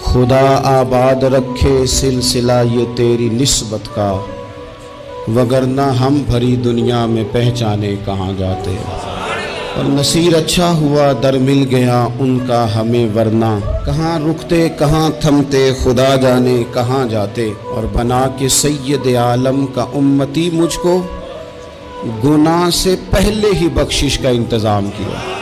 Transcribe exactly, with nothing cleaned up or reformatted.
खुदा आबाद रखे सिलसिला ये तेरी निस्बत का, वगरना हम भरी दुनिया में पहचाने कहाँ जाते। और नसीर अच्छा हुआ दर मिल गया उनका हमें, वरना कहाँ रुकते कहाँ थमते खुदा जाने कहाँ जाते। और बना के सैयद आलम का उम्मती मुझको, गुनाह से पहले ही बख्शिश का इंतज़ाम किया।